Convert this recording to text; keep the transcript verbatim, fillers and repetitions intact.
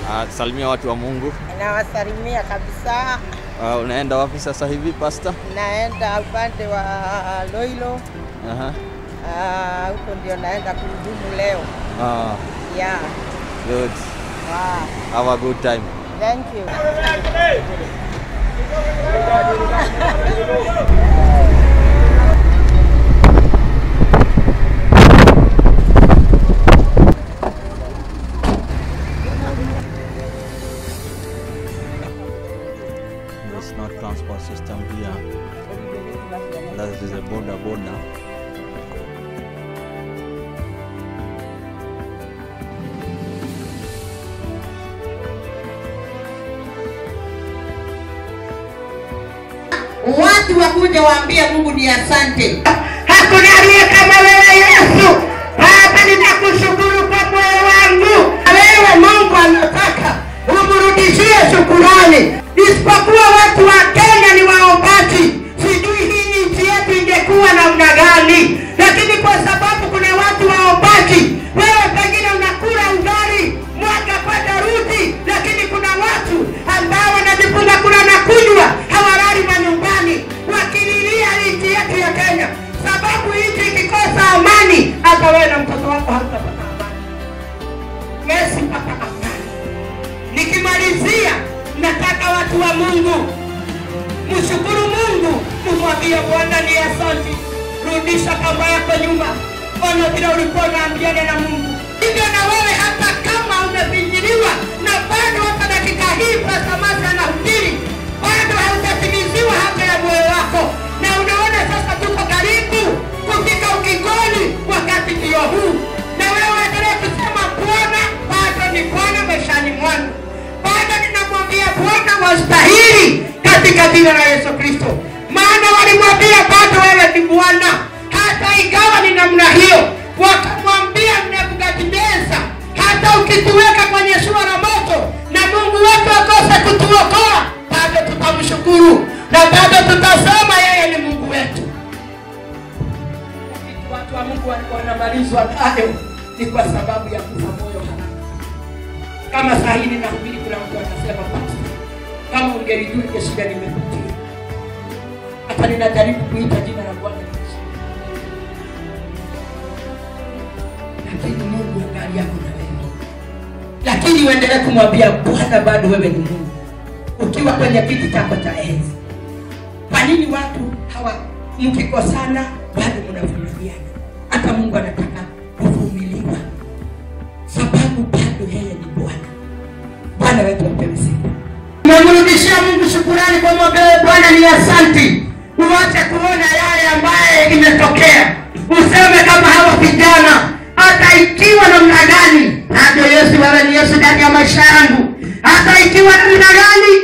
Uh, salimia watu wa Mungu. Nawasalimia kabisa. Uh, unaenda wapi sasa hivi pastor? Naenda upande wa Loilo. Aha. Ah, uh, huko ndio naenda kuhudumu leo. Ah. Yeah. Good. Wow. Have a good time. Thank you. There's no transport system here. That is a border border. Watu wakuja waambie Mungu ni asante. Hakuna aliye kama wewe Yesu. Baba ninakushukuru kwa moyo wangu. Wewe Mungu anataka umrudishie shukrani. Isipokuwa watu wa Kenya ni waombaji. Sijui hii nchi yetu ingekuwa namna gani. Lakini kwa sababu kuna watu waombaji, wewe pengine unakula ugali mwaka kwenda rudi, lakini kuna watu ambao wanajifunga kula na kunywa, hawalali manyumbani, wakililia nchi yetu ya Kenya. Sababu nchi ikikosa amani, hata wewe na mtoto wako hatapata amani. Yesu pata amani. Nikimalizia, nataka watu wa Mungu mshukuru Mungu, kumwambia Bwana ni asante. Rudisha kamba yako nyuma. Ona vile ulikuwa unaambiana na Mungu. Hivyo na wewe hata kama umefinyiliwa na bado hata dakika hii pasamasa na hubiri, bado hautatimiziwa hata ya moyo wako. Na unaona sasa tuko karibu kufika ukingoni wakati ndio huu. Na wewe endelea kusema Bwana, bado ni Bwana maishani mwangu. Bado ninamwambia Bwana wastahili katika jina la Yesu Kristo. Maana walimwambia bado wewe ni Bwana. Hata ingawa ni namna hiyo, wakamwambia Nebukadneza, hata ukituweka kwenye shua la moto na Mungu wetu akose kutuokoa, bado tutamshukuru na bado tutasema yeye ni Mungu wetu. Watu wa Mungu walikuwa wanamalizwa nayo ni kwa sababu ya kufa moyo haraka. Kama saa hii ninahubiri, kuna mtu anasema pastor, kama ungelijua ile shida nimepitia, hata ninajaribu kuita jina la Bwana Yesu. Lakini Mungu angalia kuna wewe. Lakini uendelee kumwambia Bwana, bado wewe ni Mungu. Ukiwa kwenye kiti chako cha enzi. Kwa nini watu hawa mkikosana bado mnavumiliana? Hata Mungu anataka kuvumiliwa. Sababu bado yeye ni Bwana. Bwana wetu apewe sifa. Tunamrudishia Mungu shukrani kwa mwambie Bwana ni asante. Uache kuona yale ambaye imetokea. Useme kama hawa vijana, hata ikiwa namna gani, bado Yesu wewe ni Yesu ndani ya maisha yangu. Hata ikiwa namna gani,